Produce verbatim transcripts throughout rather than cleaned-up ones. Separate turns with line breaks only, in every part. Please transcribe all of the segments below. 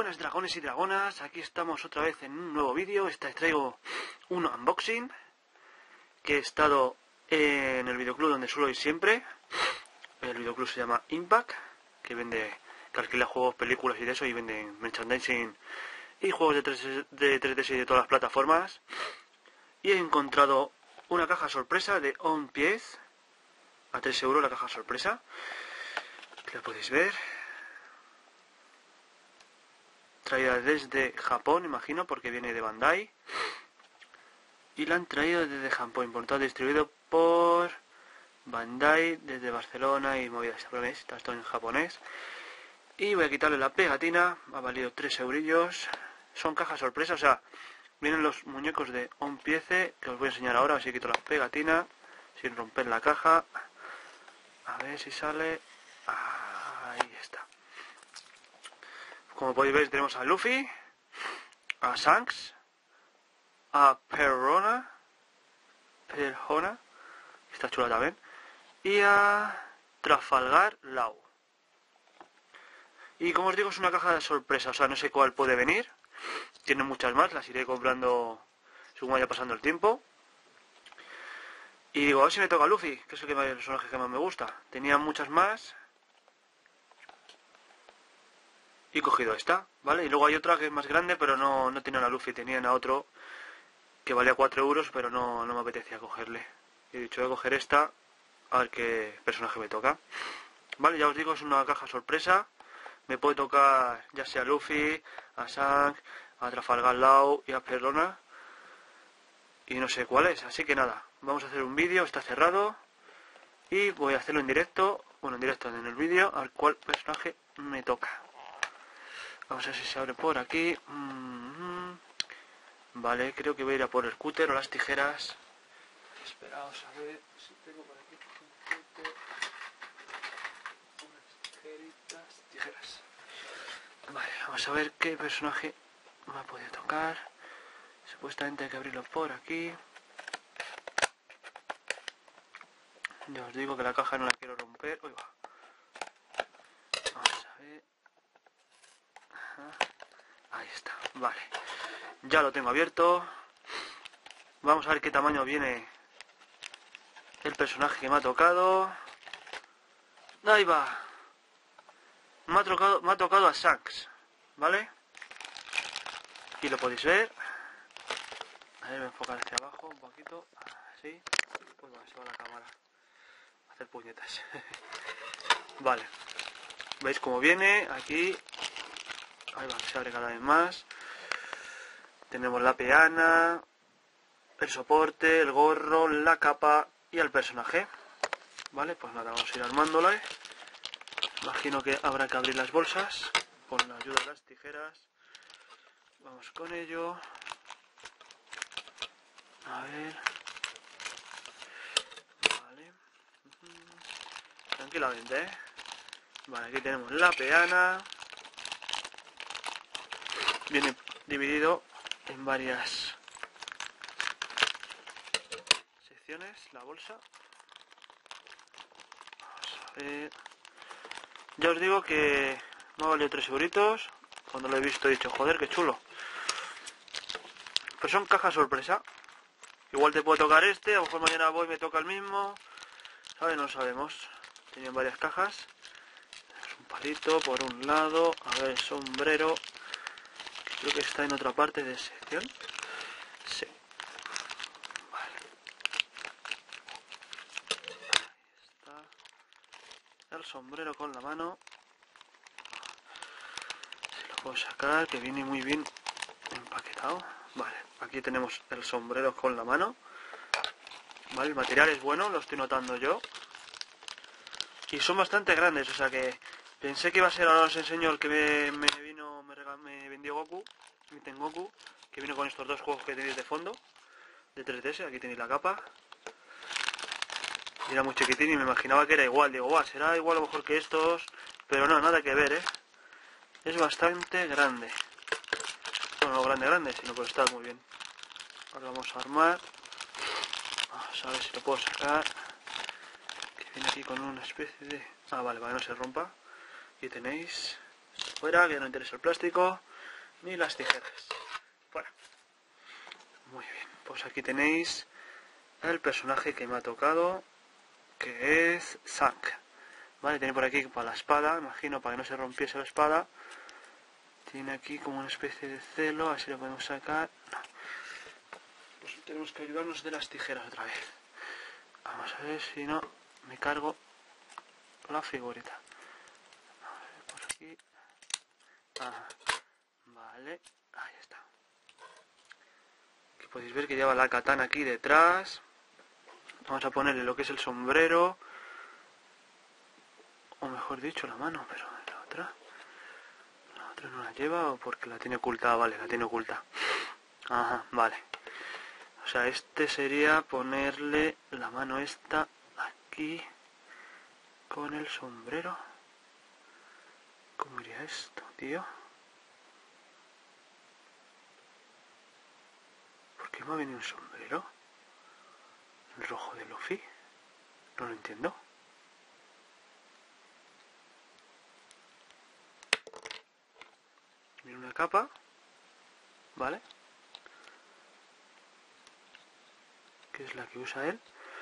Buenas dragones y dragonas, aquí estamos otra vez en un nuevo vídeo. Esta vez traigo un unboxing que he estado en el videoclub donde suelo ir siempre. El videoclub se llama Impact, que vende, que alquila juegos, películas y de eso, y vende merchandising y juegos de tres D S y de todas las plataformas. Y he encontrado una caja sorpresa de On Piece a tres euros la caja sorpresa, que la podéis ver. Traída desde Japón, imagino, porque viene de Bandai. Y la han traído desde Japón, importado y distribuido por Bandai desde Barcelona y movidas japonesas. Está todo en japonés. Y voy a quitarle la pegatina. Ha valido tres eurillos. Son cajas sorpresa, o sea, vienen los muñecos de On Piece, que os voy a enseñar ahora. Así quito la pegatina sin romper la caja. A ver si sale. Ahí está. Como podéis ver, tenemos a Luffy, a Shanks, a Perona, Perona, está chula también, y a Trafalgar Law. Y como os digo, es una caja de sorpresa, o sea, no sé cuál puede venir. Tiene muchas más, las iré comprando según vaya pasando el tiempo. Y digo, a ver si me toca Luffy, que es el, que más, el personaje que más me gusta. Tenía muchas más. Y he cogido esta, ¿vale? Y luego hay otra que es más grande, pero no, no tiene a Luffy, tenían a otro que valía cuatro euros, pero no, no me apetecía cogerle. Y he dicho, voy a coger esta, a ver qué personaje me toca. Vale, ya os digo, es una caja sorpresa. Me puede tocar ya sea a Luffy, a Shanks, a Trafalgar Law y a Perona. Y no sé cuál es, así que nada, vamos a hacer un vídeo, está cerrado. Y voy a hacerlo en directo, bueno, en directo en el vídeo, a ver cuál personaje me toca. Vamos a ver si se abre por aquí. Mm-hmm. Vale, creo que voy a ir a por el cúter o las tijeras. Esperaos a ver si tengo por aquí un cúter. Unas tijeritas. Tijeras. Vale, vamos a ver qué personaje me ha podido tocar. Supuestamente hay que abrirlo por aquí. Ya os digo que la caja no la quiero romper. Uy, va. Vamos a ver. Ahí está, vale. Ya lo tengo abierto. Vamos a ver qué tamaño viene el personaje que me ha tocado. Ahí va. Me ha tocado, me ha tocado a Shanks, ¿vale? Y lo podéis ver. A ver, voy a enfocar hacia abajo un poquito. Así. Pues va, se va la cámara. A hacer puñetas. Vale. ¿Veis cómo viene? Aquí. Ahí va, se abre cada vez más. Tenemos la peana, el soporte, el gorro, la capa y el personaje. Vale, pues nada, vamos a ir armándola. ¿eh? Imagino que habrá que abrir las bolsas con la ayuda de las tijeras. Vamos con ello. A ver. Vale. Tranquilamente, ¿eh? Vale, aquí tenemos la peana. Viene dividido en varias secciones la bolsa. Vamos a ver. Ya os digo que me ha valido tres euritos. Cuando lo he visto he dicho, joder, qué chulo. Pues son cajas sorpresa. Igual te puede tocar este, a lo mejor mañana voy y me toca el mismo. ¿Sabes? No sabemos. Tenían varias cajas. Un palito por un lado. A ver, el sombrero. Creo que está en otra parte de sección. Sí. Vale. Ahí está. El sombrero con la mano. Si lo puedo sacar, que viene muy bien empaquetado. Vale. Aquí tenemos el sombrero con la mano. Vale, el material es bueno, lo estoy notando yo. Y son bastante grandes, o sea que pensé que iba a ser, ahora os enseño el que me, me vino, me, regal, me vendió Goku, mi Tengoku, que vino con estos dos juegos que tenéis de fondo, de tres D S, aquí tenéis la capa. Y era muy chiquitín y me imaginaba que era igual, digo, guau, será igual o mejor que estos, pero no, nada que ver, ¿eh? Es bastante grande. Bueno, no grande, grande, sino por estar muy bien. Ahora vamos a armar. Vamos a ver si lo puedo sacar. Que viene aquí con una especie de... Ah, vale, para que no se rompa. Aquí tenéis fuera, que no interesa el plástico. ni las tijeras. Fuera. Muy bien, pues aquí tenéis el personaje que me ha tocado, que es Zank. Vale, tiene por aquí para la espada, imagino, para que no se rompiese la espada. Tiene aquí como una especie de celo, así lo podemos sacar. No. Pues tenemos que ayudarnos de las tijeras otra vez. Vamos a ver si no me cargo la figurita. Vamos a ver por aquí. Ajá. Vale, ahí está. Aquí podéis ver que lleva la katana aquí detrás. Vamos a ponerle lo que es el sombrero. O mejor dicho, la mano, pero la otra... La otra no la lleva o porque la tiene ocultada. Vale, la tiene oculta. Ajá, vale. O sea, este sería ponerle la mano esta aquí con el sombrero. ¿Cómo iría esto, tío? ¿Por qué me ha venido un sombrero? ¿El rojo de Luffy? No lo entiendo. Viene una capa. ¿Vale? Que es la que usa él.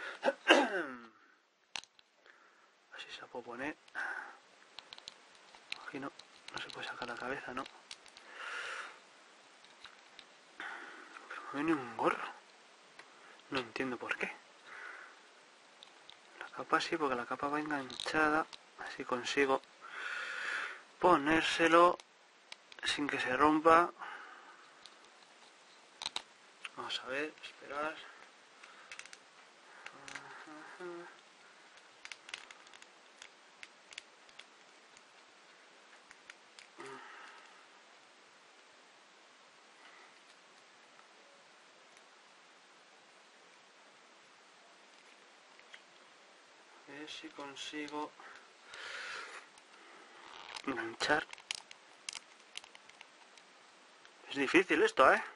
Así se la puedo poner. Imagino, no se puede sacar la cabeza, ¿no? Pero me viene un gorro. No entiendo por qué. La capa sí, porque la capa va enganchada. Así consigo ponérselo sin que se rompa. Vamos a ver, esperar. A ver si consigo enganchar. Es difícil esto, ¿eh?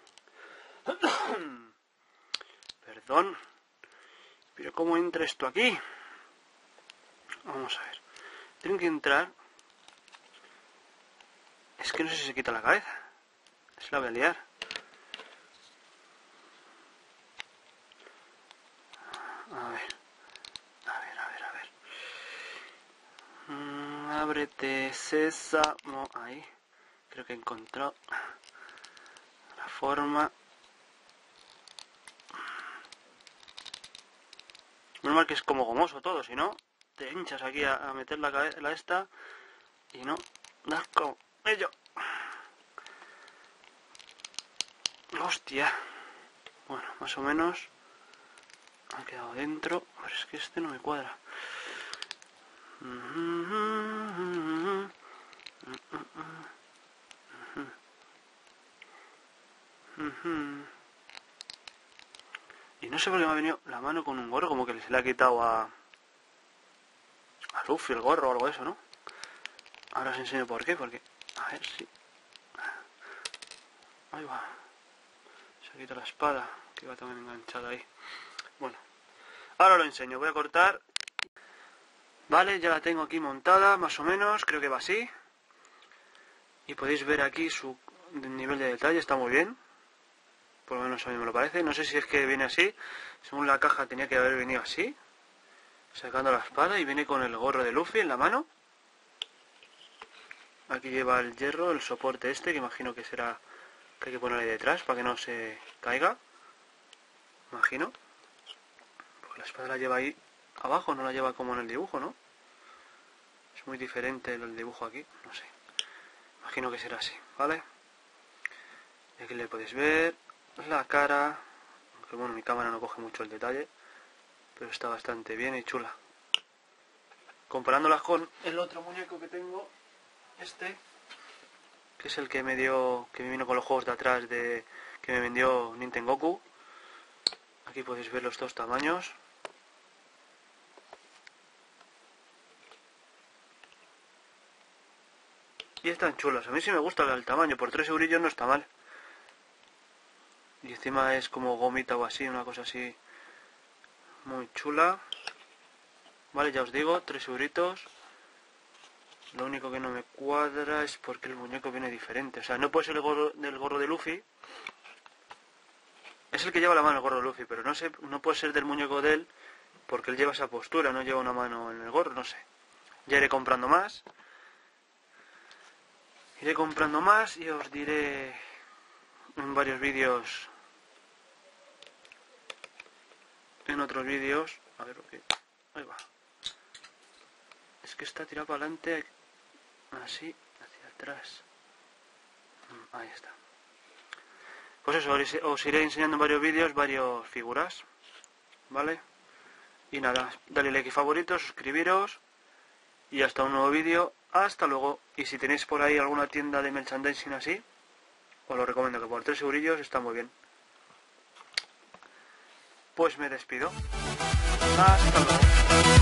Perdón. Pero ¿cómo entra esto aquí? Vamos a ver. Tienen que entrar. Es que no sé si se quita la cabeza. Se la voy a liar. A ver. A ver, a ver, a ver. Mm, ábrete, sésamo. Ahí. Creo que he encontrado la forma. Menos mal que es como gomoso todo, si no, te hinchas aquí a, a meter la cabeza la esta y no das con ello. Hostia. Bueno, más o menos ha quedado dentro, pero es que este no me cuadra. Y no sé por qué me ha venido la mano con un gorro, como que se le ha quitado a... a Luffy el gorro o algo de eso, ¿no? Ahora os enseño por qué, porque... A ver si... Ahí va. Se quita la espada, que va también enganchada ahí. Bueno, ahora lo enseño. Voy a cortar. Vale, ya la tengo aquí montada, más o menos. Creo que va así. Y podéis ver aquí su nivel de detalle, está muy bien. Por lo menos a mí me lo parece. No sé si es que viene así. Según la caja tenía que haber venido así. Sacando la espada y viene con el gorro de Luffy en la mano. Aquí lleva el hierro, el soporte este, que imagino que será... que hay que poner ahí detrás para que no se caiga. Imagino. Porque la espada la lleva ahí abajo, no la lleva como en el dibujo, ¿no? Es muy diferente el dibujo aquí, no sé. Imagino que será así, ¿vale? Y aquí le podéis ver la cara. Aunque bueno, mi cámara no coge mucho el detalle. Pero está bastante bien y chula. Comparándolas con el otro muñeco que tengo, este, que es el que me dio, que me vino con los juegos de atrás de que me vendió Nintengoku. Aquí podéis ver los dos tamaños. Y están chulos. A mí sí me gusta el tamaño. Por tres eurillos no está mal. Y encima es como gomita o así, una cosa así muy chula. Vale, ya os digo, tres euritos. Lo único que no me cuadra es porque el muñeco viene diferente. O sea, no puede ser el gorro del gorro de Luffy. Es el que lleva la mano el gorro de Luffy, pero no sé, no puede ser del muñeco de él porque él lleva esa postura, no lleva una mano en el gorro, no sé. Ya iré comprando más. Iré comprando más y os diré en varios vídeos, en otros vídeos, a ver lo que... Ahí va. Es que está tirado para adelante, así, hacia atrás. Ahí está. Pues eso, os iré enseñando en varios vídeos, varias figuras, ¿vale? Y nada, dale like y favorito, suscribiros y hasta un nuevo vídeo. Hasta luego. Y si tenéis por ahí alguna tienda de merchandising así, os lo recomiendo, que por tres eurillos está muy bien. Pues me despido. Hasta luego.